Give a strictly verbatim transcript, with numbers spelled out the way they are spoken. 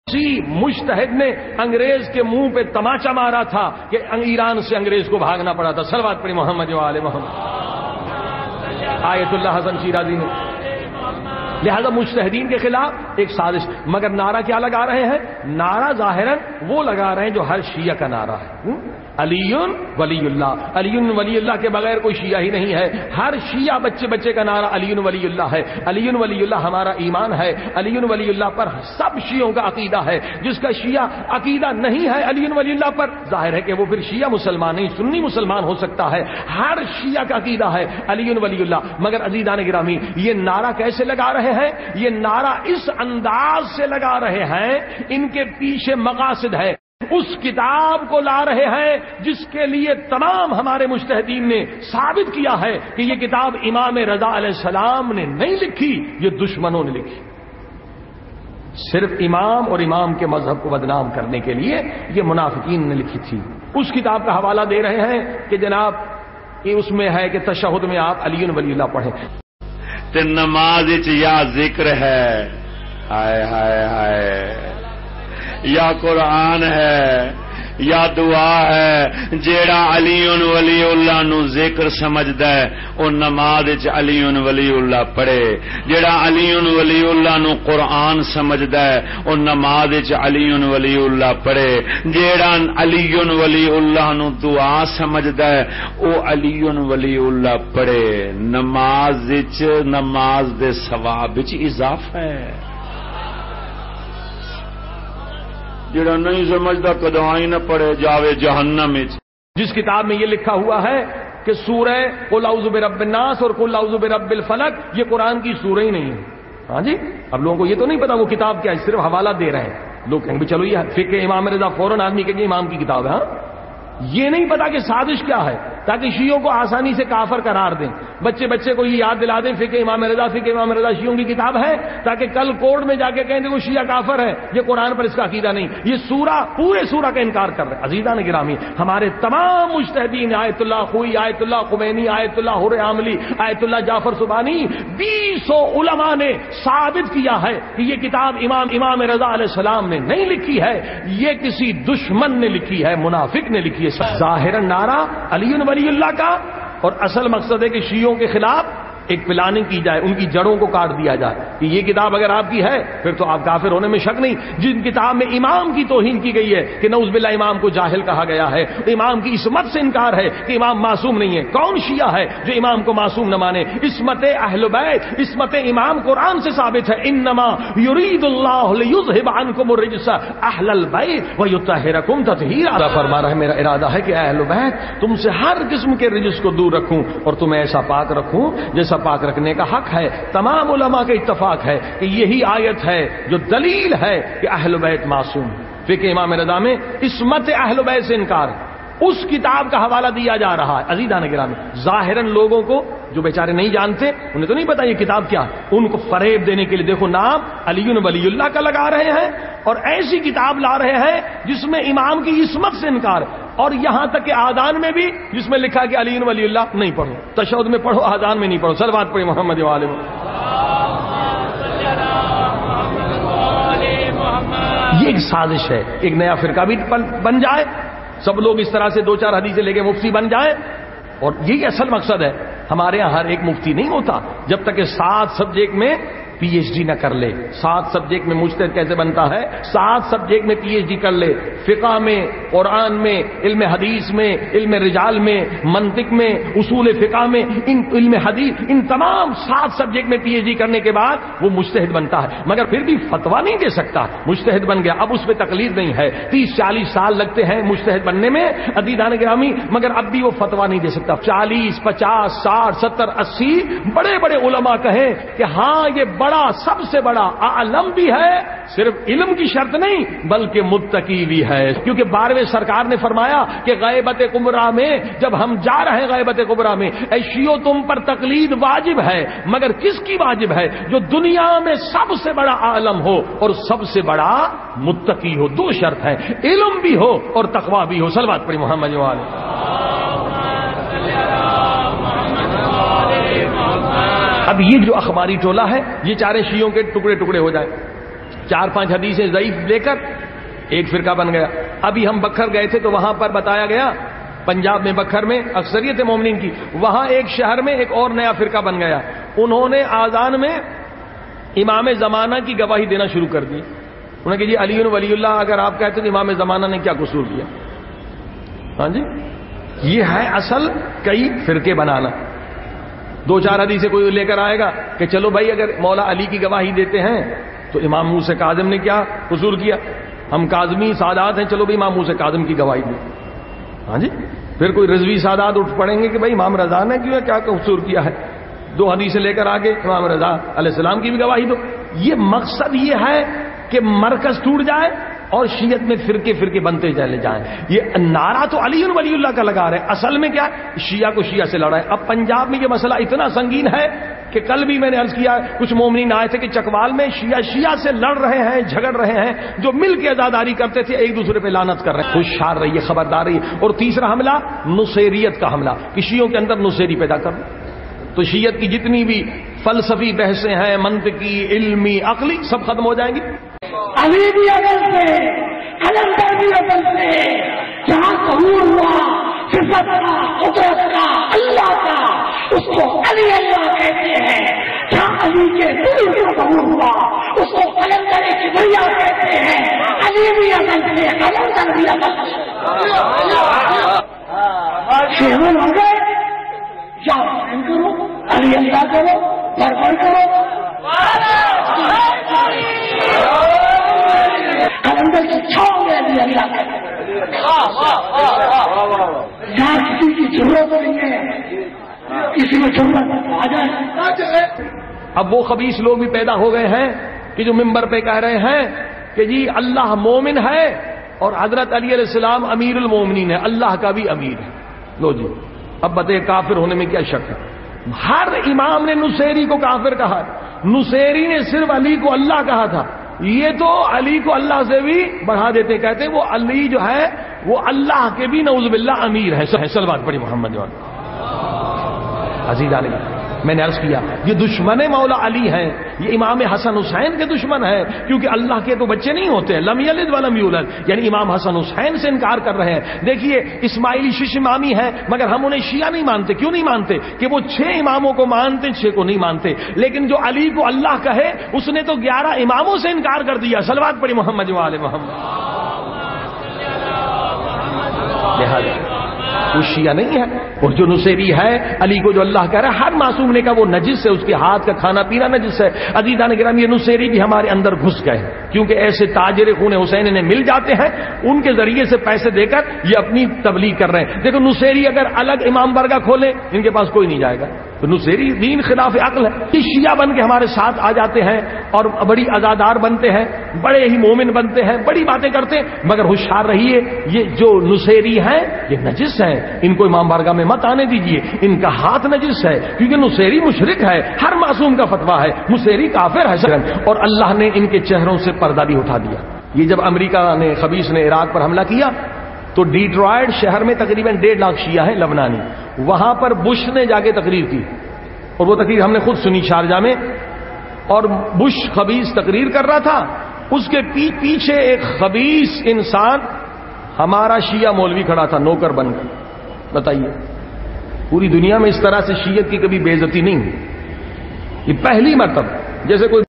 اسی مجتہد نے انگریز کے منہ پہ تماچا مارا تھا کہ ایران سے انگریز کو بھاگنا پڑا تھا. صلوات پڑھی محمد و آل محمد. آیت اللہ حسن شیرازی نے. لہذا مجتہدین کے خلاف ایک سازش. مگر نعرہ کیا لگا رہے ہیں؟ نعرہ ظاہراً وہ لگا رہے ہیں جو ہر شیعہ کا نعرہ ہے. علی ولی اللہ. علی ولی اللہ کے بغیر کوئی شیعہ ہی نہیں ہے. ہر شیعہ بچے بچے کا نعرہ علی ولی اللہ ہے. علی ولی اللہ ہمارا ایمان ہے. علی ولی اللہ پر سب شیعوں کا عقیدہ ہے. جس کا شیعہ عقیدہ نہیں ہے علی ولی اللہ پر، ظاہر ہے کہ وہ پھر شیعہ مسلمان نہیں سنی مسلمان ہو سکتا ہے. ہر شیعہ کا عقیدہ ہے علی ولی اللہ. مگر عزیزان گرامی، یہ نعرہ کیسے لگا رہے ہیں؟ یہ نعرہ اس انداز سے لگا رہے ہیں، ان کے پیچھے مقاصد ہے. اس کتاب کو لا رہے ہیں جس کے لیے تمام ہمارے مجتہدین نے ثابت کیا ہے کہ یہ کتاب امام رضا علیہ السلام نے نہیں لکھی، یہ دشمنوں نے لکھی. صرف امام اور امام کے مذہب کو بدنام کرنے کے لیے یہ منافقین نے لکھی تھی. اس کتاب کا حوالہ دے رہے ہیں کہ جناب یہ اس میں ہے کہ تشہد میں آپ علی ولی اللہ پڑھیں. تے نماز یا ذکر ہے، ہائے ہائے ہائے، یا قرآن ہے یا دعا ہے. جیڑا علی ولی اللہ نو ذکر سمجھدا ہے او نماز وچ علی ولی اللہ پڑھے. جیڑا علی ولی اللہ نو قرآن سمجھدا ہے او نماز وچ علی ولی اللہ پڑھے. جیڑا علی ولی اللہ نو دعا سمجھدا ہے او علی ولی اللہ پڑھے. نماز وچ نماز دے ثواب وچ اضافہ ہے. جڑا نہیں سمجھتا کدائی نہ پڑے جاوے جہنم میں. جس کتاب میں یہ لکھا ہوا ہے کہ سورہ قل اعوذ برب الناس اور قل اعوذ برب الفلق یہ قرآن کی سورہ ہی نہیں ہے. ہاں جی، اب لوگوں کو یہ تو نہیں پتا وہ کتاب کیا ہے، صرف حوالہ دے رہے ہیں. لوگ کہیں گے چلو یہ فقہ امام رضا، فوراً آدمی کہیں گے امام کی کتاب ہے. ہاں، یہ نہیں پتا کہ سازش کیا ہے تاکہ شیعوں کو آسانی سے کافر قرار دیں. بچے بچے کو یہ یاد دلا دیں فقہ امام رضا، فقہ امام رضا شیعوں کی کتاب ہے، تاکہ کل کورٹ میں جا کے کہیں کہ وہ شیعہ کافر ہے، یہ قرآن پر اس کا عقیدہ نہیں. یہ سورہ پورے سورہ کا انکار کر رہے ہیں. عزیزان گرامی، ہمارے تمام مجتہدین، آیت اللہ خوئی، آیت اللہ خمینی، آیت اللہ حر عاملی، آیت اللہ جعفر سبحانی، بیسوں علماء نے ثابت کیا ہے کہ یہ کتاب امام امام رضا علیہ السلام نے نہیں لکھی ہے، یہ کسی دشمن نے لکھی ہے، منافق نے لکھی ہے. ظاہر نعرہ علی ولی اللہ کا، اور اصل مقصد ہے کہ شیعوں کے خلاف ایک پلاننگ کی جائے، ان کی جڑوں کو کاٹ دیا جائے کہ یہ کتاب اگر آپ کی ہے پھر تو آپ کافر ہونے میں شک نہیں. جن کتاب میں امام کی توہین کی گئی ہے کہ نعوذ باللہ امام کو جاہل کہا گیا ہے، امام کی عصمت سے انکار ہے کہ امام معصوم نہیں ہے. کون شیعہ ہے جو امام کو معصوم نہ مانے؟ عصمت اہل بیت، عصمت امام قرآن سے ثابت ہے. انما یرید اللہ لیذھب عنکم الرجس اہل البیت ویطہرکم تطہیرا. اللہ فرما رہا ہے میرا ارادہ ہے کہ اہل بیت تم سے ہر قسم کے رجس کو دور رکھوں اور تمہیں ایسا پاک رکھوں جیسا پاک رکھنے کا حق ہے. تمام علماء کا اتفاق ہے کہ یہی آیت ہے جو دلیل ہے کہ اہل بیت معصوم. فقہ امام رضا میں عصمت اہل بیت سے انکار ہے. اس کتاب کا حوالہ دیا جا رہا ہے. عزیزان گرامی، ظاہراً لوگوں کو جو بیچارے نہیں جانتے، انہیں تو نہیں پتا یہ کتاب کیا ہے، ان کو فریب دینے کے لیے دیکھو نام علی ولی اللہ کا لگا رہے ہیں اور ایسی کتاب لا رہے ہیں جس میں امام کی عصمت سے انکار ہے. اور یہاں تک کہ آذان میں بھی جس میں لکھا کہ علی ولی اللہ نہیں پڑھو، تشہد میں پڑھو، آذان میں نہیں پڑھو. صلوات پڑھی محمد و آل محمد. یہ ایک سازش ہے، ایک نیا فرقہ بھی بن جائے، سب لوگ اس طرح سے دو چار حدیثیں لے کے مفتی بن جائیں. اور یہی اصل مقصد ہے. ہمارے یہاں ہر ایک مفتی نہیں ہوتا جب تک کہ سات سبجیکٹ میں پی ایچ ڈی نہ کر لے. سات سبجیکٹ میں مجتہد کیسے بنتا ہے؟ سات سبجیکٹ میں پی ایچ ڈی کر لے. فقہ میں، قرآن میں، علم حدیث میں، علم رجال میں، منطق میں، اصول فقہ میں، ان علم حدیث، ان تمام سات سبجیکٹ میں پی ایچ ڈی کرنے کے بعد وہ مجتہد بنتا ہے. مگر پھر بھی فتویٰ نہیں دے سکتا. مجتہد بن گیا، اب اس پہ تقلید نہیں ہے. تیس چالیس سال لگتے ہیں مجتہد بننے میں عزیزان گرامی، مگر اب بھی وہ فتویٰ نہیں دے سکتا. چالیس پچاس ساٹھ ستر اسی بڑے بڑے علماء کہیں کہ ہاں یہ بڑا سب سے بڑا عالم بھی ہے، صرف علم کی شرط نہیں بلکہ متقی بھی ہے. کیونکہ بارہویں سرکار نے فرمایا کہ غیبت کبریٰ میں جب ہم جا رہے ہیں غیبت کبریٰ میں، اے شیعو تم پر تقلید واجب ہے، مگر کس کی واجب ہے؟ جو دنیا میں سب سے بڑا عالم ہو اور سب سے بڑا متقی ہو. دو شرط ہے، علم بھی ہو اور تقویٰ بھی ہو. صلوات پڑھی محمد و آل. اب یہ جو اخباری ٹولہ ہے یہ چارے شیعوں کے ٹکڑے ٹکڑے ہو جائیں. چار پانچ حدیثیں ضعیف لے کر ایک فرقہ بن گیا. ابھی ہم بکھر گئے تھے تو وہاں پر بتایا گیا, پنجاب میں بکھر میں اکثریت مومنین کی, وہاں ایک شہر میں ایک اور نیا فرقہ بن گیا. انہوں نے آذان میں امام زمانہ کی گواہی دینا شروع کر دی. انہوں نے کہ جی علی ولی اللہ اگر آپ کہتے تو امام زمانہ نے کیا قصور کیا؟ ہاں جی, یہ ہے اصل کئی فرقے بنانا. دو چار حدیثیں کوئی لے کر آئے گا کہ چلو بھائی اگر مولا علی کی گواہی دیتے ہیں تو امام موسیٰ کاظم نے کیا قصور کیا؟ ہم کاظمی سادات ہیں, چلو بھائی امام موسیٰ کاظم کی گواہی دیں. ہاں جی, پھر کوئی رضوی سادات اٹھ پڑیں گے کہ بھائی امام رضا نے کیوں کیا قصور کیا ہے, دو حدیثیں لے کر آگے امام رضا علیہ السلام کی بھی گواہی دو. یہ مقصد یہ ہے کہ مرکز ٹوٹ جائے اور شیعت میں فرقے فرقے بنتے چلے جائیں. یہ نعرہ تو علی ولی اللہ کا لگا رہے, اصل میں کیا شیعہ کو شیعہ سے لڑا ہے. اب پنجاب میں یہ مسئلہ اتنا سنگین ہے کہ کل بھی میں نے عرض کیا, کچھ مومنین آئے تھے کہ چکوال میں شیعہ شیعہ سے لڑ رہے ہیں, جھگڑ رہے ہیں, جو مل کے عزاداری کرتے تھے ایک دوسرے پہ لعنت کر رہے ہیں. ہوشیار رہیے, خبردار رہیے. اور تیسرا حملہ نصیریت کا حملہ, کہ شیعوں کے اندر نصیری پیدا کر. تو شیعت کی جتنی بھی فلسفی بحثیں ہیں, منطقی, علمی, عقلی, سب ختم ہو جائیں گی. علی بھی اگر سے کلندر بھی اگر سے جہاں ظہور ہوا صفت کا, قدرت کا, اللہ کا, اس کو علی اللہ کہتے ہیں. جہاں علی کے دل کا ظہور ہوا اس کو کلندر کبریا کہتے ہیں. علی بھی اگر سے کلندر بھی اگر سے شہر ہو گئے, یا کرو علی اللہ کرو, بربر کرو. کلندر کی چھاؤ میں علی اللہ یہاں کسی کی ضرورت نہیں ہے, کسی میں ضرورت آ جائے. اب وہ خبیث لوگ بھی پیدا ہو گئے ہیں کہ جو ممبر پہ کہہ رہے ہیں کہ جی اللہ مومن ہے اور حضرت علی علیہ السلام امیر المومنین ہے, اللہ کا بھی امیر ہے. لو جی, اب بتائیے کافر ہونے میں کیا شک ہے؟ ہر امام نے نصیری کو کافر کہا, نصیری نے صرف علی کو اللہ کہا تھا. یہ تو علی کو اللہ سے بھی بڑھا دیتے, کہتے وہ علی جو ہے وہ اللہ کے بھی نعوذ باللہ امیر ہے. صلوات پڑھی محمد جوان. عزیز علی, میں نے عرض کیا یہ دشمن مولا علی ہیں, یہ امام حسن حسین کے دشمن ہیں, کیونکہ اللہ کے تو بچے نہیں ہوتے, لم یلد ولم یولد, یعنی امام حسن حسین سے انکار کر رہے ہیں. دیکھیے اسماعیلی شش امامی ہیں مگر ہم انہیں شیعہ نہیں مانتے. کیوں نہیں مانتے؟ کہ وہ چھ اماموں کو مانتے, چھ کو نہیں مانتے. لیکن جو علی کو اللہ کہے اس نے تو گیارہ اماموں سے انکار کر دیا. صلوات پڑھی محمد وآل محمد. لہذا وہ شیعہ نہیں ہے. اور جو نصیری ہے علی کو جو اللہ کہہ رہا ہے, ہر معصوم نے کہا وہ نجس ہے, اس کے ہاتھ کا کھانا پینا نجس ہے. عزیزان گرامی, یہ نصیری بھی ہمارے اندر گھس گئے کیونکہ ایسے تاجر خون حسین نے مل جاتے ہیں, ان کے ذریعے سے پیسے دے کر یہ اپنی تبلیغ کر رہے ہیں. دیکھو نصیری اگر الگ امام برگاہ کھولے ان کے پاس کوئی نہیں جائے گا. تو نصیری دین خلاف عقل ہے. یہ شیعہ بن کے ہمارے ساتھ آ جاتے ہیں اور بڑی عزادار بنتے ہیں, بڑے ہی مومن بنتے ہیں, بڑی باتیں کرتے ہیں, مگر ہوشیار رہیے یہ جو نصیری ہیں یہ نجس ہیں. ان کو امام بارگاہ میں مت آنے دیجیے, ان کا ہاتھ نجس ہے, کیونکہ نصیری مشرک ہے. ہر معصوم کا فتویٰ ہے نصیری کافر ہے. اور اللہ نے ان کے چہروں سے پردہ بھی اٹھا دیا. یہ جب امریکہ نے خبیث نے عراق پر حملہ کیا تو ڈیٹرائٹ شہر میں تقریباً ڈیڑھ لاکھ شیعہ ہیں لبنانی. وہاں پر بش نے جا کے تقریر کی, اور وہ تقریر ہم نے خود سنی شارجہ میں. اور بش خبیث تقریر کر رہا تھا, اس کے پیچھے ایک خبیث انسان ہمارا شیعہ مولوی کھڑا تھا نوکر بن کر. بتائیے, پوری دنیا میں اس طرح سے شیعت کی کبھی بے عزتی نہیں ہوئی. یہ پہلی مرتبہ, جیسے کوئی